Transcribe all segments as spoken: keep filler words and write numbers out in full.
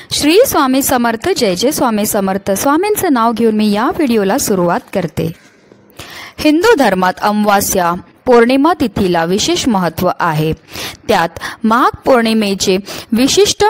श्री स्वामी समर्थ, जय जय स्वामी समर्थ। स्वामींचं नाव घेऊन मी या व्हिडिओला सुरुवात करते। हिंदू धर्मात अमावास्या पौर्णिमा तिथीला विशेष महत्त्व आहे। त्यात माघ पौर्णिमेचे विशिष्ट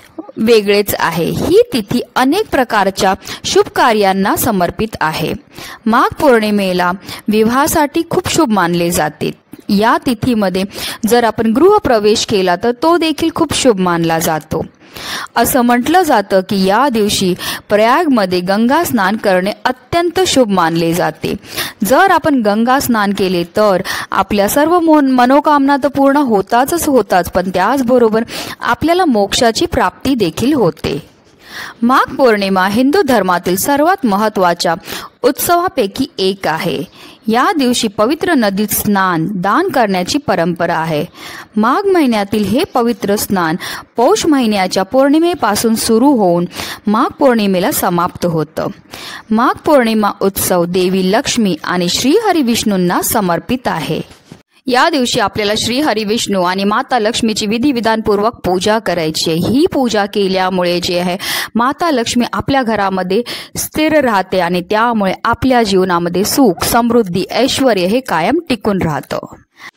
वेगळेच आहे। ही तिथी अनेक प्रकारच्या शुभ कार्यांना समर्पित आहे। माघ पौर्णिमेला विवाहासाठी खूप शुभ मानले जाते। या तिथीमध्ये जर आपण गृहप्रवेश केला तर तो देखील खूप शुभ मानला जातो। असं म्हटलं जातं की या दिवशी प्रयागमध्ये गंगा स्नान करणे अत्यंत शुभ मानले जाते। जर आपण गंगा स्नान केले तर आपल्या सर्व मनोकामना तर पूर्ण होताच होताच, पण त्याचबरोबर आपल्याला मोक्षाची प्राप्ती देखील होते। माघ पौर्णिमा हिंदू धर्मातील सर्वात महत्त्वाच्या उत्सवापैकी एक आहे। या दिवशी पवित्र नदीत स्नान दान करण्याची परंपरा आहे। माघ महिन्यातील हे पवित्र स्नान पौष महिन्याच्या पौर्णिमेपासून सुरू होऊन माघ पौर्णिमेला समाप्त होतं। माघ पौर्णिमा उत्सव देवी लक्ष्मी आणि श्री हरी विष्णूंना समर्पित आहे। या दिवशी आपल्याला श्री हरी विष्णू आणि माता लक्ष्मीची विधिविधानपूर्वक पूजा करायची आहे। ही पूजा केल्यामुळे जे आहे माता लक्ष्मी आपल्या घरामध्ये स्थिर राहते आणि त्यामुळे आपल्या जीवनामध्ये सुख, समृद्धी, ऐश्वर हे कायम टिकून राहतं।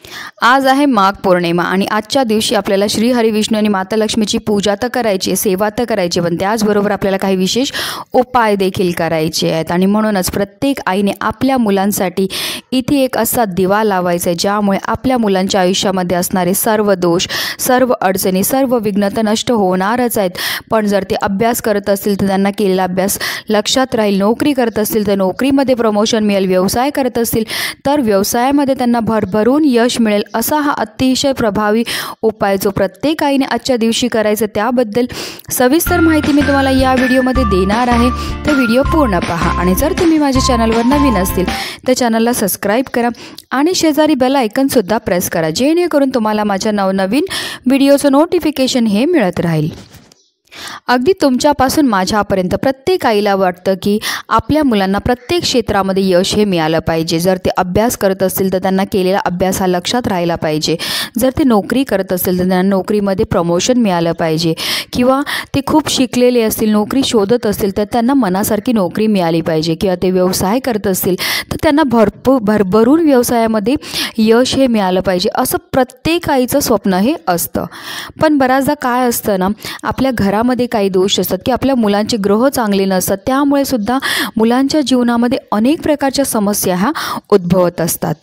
आज आहे माघ पौर्णिमा आणि आजच्या दिवशी आपल्याला श्री हरी विष्णू आणि माता लक्ष्मीची पूजा तर करायची, सेवा तर करायची, पण त्याचबरोबर आपल्याला काही विशेष उपाय देखील करायचे आहेत। आणि म्हणूनच प्रत्येक आईने आपल्या मुलांसाठी इथे एक असा दिवा लावायचा आहे ज्यामुळे आपल्या मुलांच्या आयुष्यामध्ये असणारे सर्व दोष, सर्व अडचणी, सर्व विघ्न तर नष्ट होणारच आहेत। पण जर ते अभ्यास करत असतील तर त्यांना केलेला अभ्यास लक्षात राहील, नोकरी करत असतील तर नोकरीमध्ये प्रमोशन मिळेल, व्यवसाय करत असतील तर व्यवसायामध्ये त्यांना भरभरून यश मिळेल। असा हा अतिशय प्रभावी उपाय जो प्रत्येक आईने आजच्या दिवशी करायचा, त्याबद्दल सविस्तर माहिती मी तुम्हाला या व्हिडिओमध्ये देणार आहे। तर व्हिडिओ पूर्ण पहा आणि जर तुम्ही माझ्या चॅनलवर नवीन असतील तर चॅनलला सबस्क्राईब करा आणि शेजारी बेल आयकॉन सुद्धा प्रेस करा, जेणेकरून तुम्हाला माझ्या नवनवीन व्हिडिओचं नोटिफिकेशन हे मिळत राहील। अगदी तुमच्यापासून माझ्यापर्यंत प्रत्येक आईला वाटतं की आपल्या मुलांना प्रत्येक क्षेत्रामध्ये यश हे मिळालं पाहिजे। जर ते अभ्यास करत असतील तर त्यांना केलेला अभ्यास हा लक्षात राहिला पाहिजे, जर ते नोकरी करत असतील तर त्यांना नोकरीमध्ये प्रमोशन मिळालं पाहिजे, किंवा ते खूप शिकलेले असतील, नोकरी शोधत असतील तर त्यांना मनासारखी नोकरी मिळाली पाहिजे, किंवा ते व्यवसाय करत असतील तर त्यांना भरपूर भरभरून व्यवसायामध्ये यश हे मिळालं पाहिजे, असं प्रत्येक आईचं स्वप्न हे असतं। पण बऱ्याचदा काय असतं ना, आपल्या घरामध्ये मध्ये काही दोष असतात की आपल्या मुलांचे ग्रह चांगले नसतात, त्यामुळे सुद्धा मुलांच्या जीवनामध्ये अनेक प्रकारच्या समस्या ह्या उद्भवत असतात।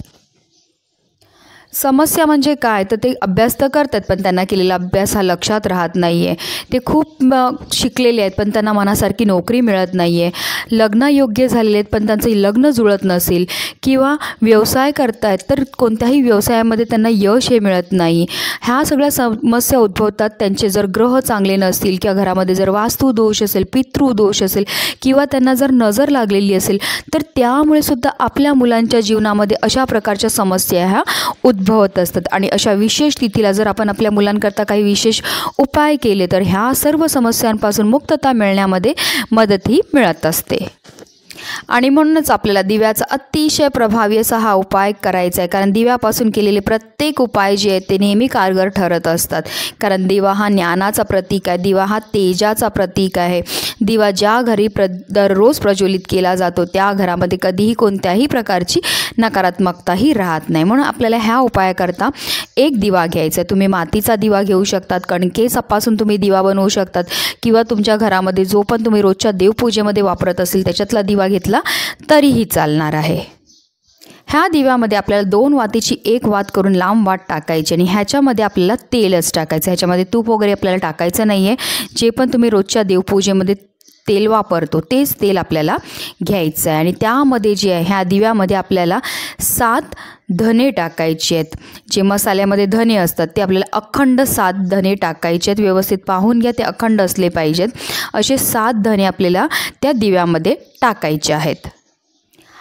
समस्या म्हणजे काय तर ते अभ्यास तर करतात पण त्यांना केलेला अभ्यास हा लक्षात राहत नाही आहे। ते खूप शिकलेले आहेत पण त्यांना मनासारखी नोकरी मिळत नाही आहे, लग्न योग्य झालेले आहेत पण त्यांचं लग्न जुळत नसेल, किंवा व्यवसाय करतायत तर कोणत्याही व्यवसायामध्ये त्यांना यश हे मिळत नाही। ह्या सगळ्या समस्या उद्भवतात त्यांचे जर ग्रह चांगले नसतील, किंवा घरामध्ये जर वास्तू दोष असेल, पितृ दोष असेल, किंवा त्यांना जर नजर लागलेली असेल तर त्यामुळे सुद्धा आपल्या मुलांच्या जीवनामध्ये अशा प्रकारच्या समस्या ह्या उद्भवत असतात। आणि अशा विशेष तिथीला जर आपण आपल्या मुलांकरता काही विशेष उपाय केले तर ह्या सर्व समस्यांपासून मुक्तता मिळण्यामध्ये मदतही मिळत असते। आणि म्हणूनच आपल्याला दिव्याचा अतिशय प्रभावी असा हा उपाय करायचा आहे, कारण दिव्यापासून केलेले प्रत्येक उपाय जे आहेत ते नेहमी कारगर ठरत असतात। कारण दिवा हा ज्ञानाचा प्रतीक आहे, दिवा हा तेजाचा प्रतीक आहे। दिवा ज्या घरी प्र दररोज प्रज्वलित केला जातो त्या घरामध्ये कधीही कोणत्याही प्रकारची नकारात्मकताही राहत नाही। म्हणून आपल्याला ह्या उपायाकरता एक दिवा घ्यायचा आहे। तुम्ही मातीचा दिवा घेऊ शकतात, कणकेपासून तुम्ही दिवा बनवू शकतात, किंवा तुमच्या घरामध्ये जो पण तुम्ही रोजच्या देवपूजेमध्ये वापरत असेल त्याच्यातला दिवा घेतला तरीही चालणार आहे। ह्या दिव्यामध्ये आपल्याला दोन वातीची एक वात करून लांब वात टाकायची आणि ह्याच्यामध्ये आपल्याला तेलच टाकायचं, ह्याच्यामध्ये तूप वगैरे आपल्याला टाकायचं नाही आहे। जे पण तुम्ही रोजच्या देवपूजेमध्ये तेल वापरतो तेच तेल आपल्याला घ्यायचं आहे। आणि त्यामध्ये जे आहे ह्या दिव्यामध्ये आपल्याला सात धने टाकायचे आहेत। जे मसाल्यामध्ये धने असतात ते आपल्याला अखंड सात धने टाकायचे आहेत। व्यवस्थित पाहून घ्या, ते अखंड असले पाहिजेत। असे सात धने आपल्याला त्या दिव्यामध्ये टाकायचे आहेत।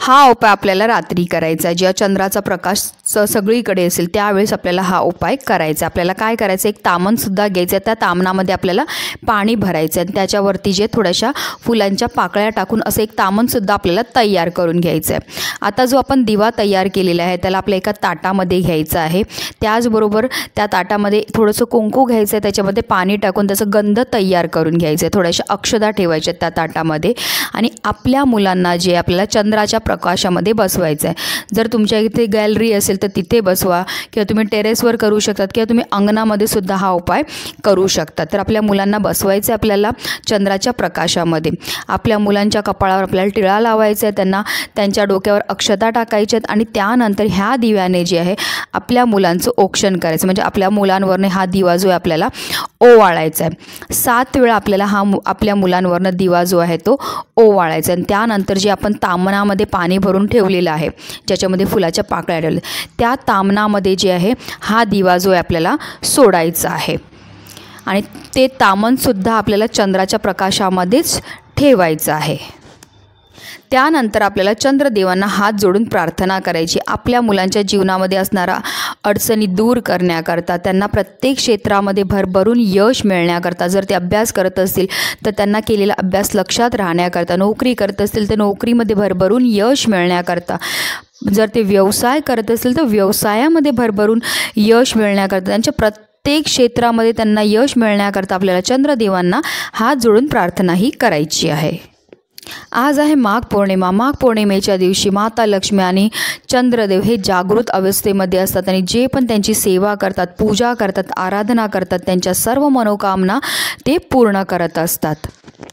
हा उपाय आपल्याला रात्री करायचा आहे, जेव्हा चंद्राचा प्रकाश स सगळीकडे असेल त्यावेळेस आपल्याला हा उपाय करायचा. आपल्याला काय करायचं, एक तामणसुद्धा घ्यायचं आहे, त्या तामणामध्ये आपल्याला पाणी भरायचं आहे आणि त्याच्यावरती जे थोड्याशा फुलांच्या पाकळ्या टाकून असं एक तामणसुद्धा आपल्याला तयार करून घ्यायचं आहे. आता जो आपण दिवा तयार केलेला आहे त्याला आपल्या एका ताटामध्ये घ्यायचं आहे. त्याचबरोबर त्या ताटामध्ये थोडंसं कुंकू घ्यायचं आहे, त्याच्यामध्ये पाणी टाकून त्याचं गंध तयार करून घ्यायचं आहे. थोड्याशा अक्षदा ठेवायच्या त्या ताटामध्ये आणि आपल्या मुलांना जे आपल्याला चंद्राच्या प्रकाशामध्ये बसवायचं आहे. जर तुमच्या इथे गॅलरी असेल तर तिथे बसवा किंवा तुम्ही टेरेसवर करू शकतात किंवा तुम्ही अंगणामध्ये सुद्धा हा उपाय करू शकता. तर आपल्या मुलांना बसवायचं आहे आपल्याला चंद्राच्या प्रकाशामध्ये. आपल्या मुलांच्या कपाळावर आपल्याला टिळा लावायचा आहे, त्यांना त्यांच्या डोक्यावर अक्षता टाकायच्या आहेत आणि त्यानंतर ह्या दिव्याने जे आहे आपल्या मुलांचं औक्षण करायचं, म्हणजे आपल्या मुलांवरने हा दिवा जो आहे आपल्याला ओवाळायचा आहे. सात वेळा आपल्याला हा आपल्या मुलांवरनं दिवा जो आहे तो ओवाळायचा आणि त्यानंतर जे आपण तामणामध्ये पाणी भरून ठेवलेलं आहे, ज्याच्यामध्ये फुलाच्या पाकळ्या ठेवल्या, त्या तामणामध्ये जे आहे हा दिवा जो आहे आपल्याला सोडायचा आहे आणि ते तामणसुद्धा आपल्याला चंद्राच्या प्रकाशामध्येच ठेवायचं आहे. त्यानंतर आपल्याला चंद्रदेवांना हात जोडून प्रार्थना करायची, आपल्या मुलांच्या जीवनामध्ये असणारा अडचणी दूर करण्याकरता, त्यांना प्रत्येक क्षेत्रामध्ये भरभरून यश मिळण्याकरता. जर ते अभ्यास करत असतील तर त्यांना केलेला अभ्यास लक्षात राहण्याकरता, नोकरी करत असतील तर नोकरीमध्ये भरभरून यश मिळण्याकरता, जर ते व्यवसाय करत असतील तर व्यवसायामध्ये भरभरून यश मिळण्याकरता, त्यांच्या प्रत्येक क्षेत्रामध्ये त्यांना यश मिळण्याकरता आपल्याला चंद्रदेवांना हात जोडून प्रार्थनाही करायची आहे. आज आहे माघ पौर्णिमा. माघ पौर्णिमेच्या दिवशी माता लक्ष्मी आणि चंद्रदेव हे जागृत अवस्थेमध्ये असतात आणि जे पण त्यांची सेवा करतात, पूजा करतात, आराधना करतात, त्यांच्या सर्व मनोकामना ते पूर्ण करत असतात.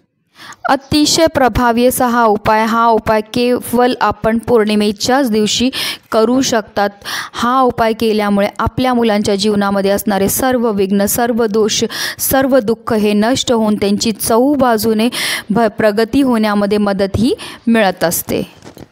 अतिशय प्रभावी असा हा उपाय हा उपाय केवळ आपण पौर्णिमेच्याच दिवशी करू शकतात. हा उपाय केल्यामुळे आपल्या मुलांच्या जीवनामध्ये असणारे सर्व विघ्न, सर्व दोष, सर्व दुःख हे नष्ट होऊन त्यांची चहूबाजूने भ प्रगती होण्यामध्ये मदतही मिळत असते.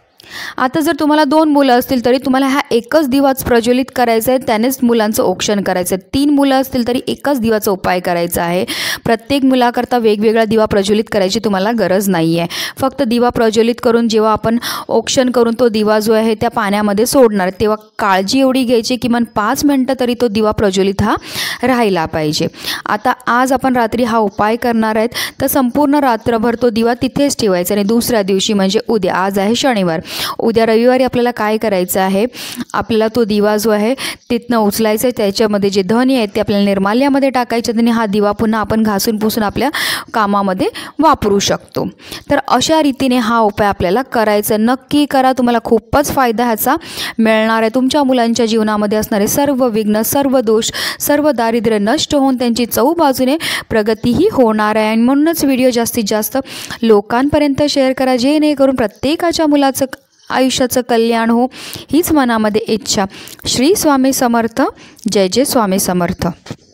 आता जर तुम्हाला दोन मुलं असतील तरी तुम्हाला हा एकच दिवाच प्रज्वलित करायचा आहे, त्यानेच मुलांचं औक्षण करायचं आहे. तीन मुलं असतील तरी एकच दिवाचा उपाय करायचा आहे. प्रत्येक मुलाकरता वेगवेगळा दिवा प्रज्वलित करायची तुम्हाला गरज नाही आहे. फक्त दिवा प्रज्वलित करून जेव्हा आपण औक्षण करून तो दिवा जो आहे त्या पाण्यामध्ये सोडणार तेव्हा काळजी एवढी घ्यायची किमान पाच मिनटं तरी तो दिवा प्रज्वलित हा राहिला पाहिजे. आता आज आपण रात्री हा उपाय करणार आहेत तर संपूर्ण रात्रभर तो दिवा तिथेच ठेवायचा आणि दुसऱ्या दिवशी म्हणजे उद्या, आज आहे शनिवार, उद्या रविवारी आपल्याला काय करायचं आहे, आपल्याला तो दिवा जो आहे तिथनं उचलायचं आहे, त्याच्यामध्ये जे धन आहेत ते आपल्याला निर्माल्यामध्ये टाकायचे आणि हा दिवा पुन्हा आपण घासून पुसून आपल्या कामामध्ये वापरू शकतो. तर अशा रीतीने हा उपाय आपल्याला करायचा. नक्की करा, तुम्हाला खूपच फायदा ह्याचा मिळणार आहे. तुमच्या मुलांच्या जीवनामध्ये असणारे सर्व विघ्न, सर्व दोष, सर्व दारिद्र्य नष्ट होऊन त्यांची चहूबाजूने प्रगतीही होणार आहे. आणि म्हणूनच व्हिडिओ जास्तीत जास्त लोकांपर्यंत शेअर करा, जेणेकरून प्रत्येकाच्या मुलाचं आयुष्याचं कल्याण हो, हीच मनामध्ये इच्छा. श्री स्वामी समर्थ. जय जय स्वामी समर्थ.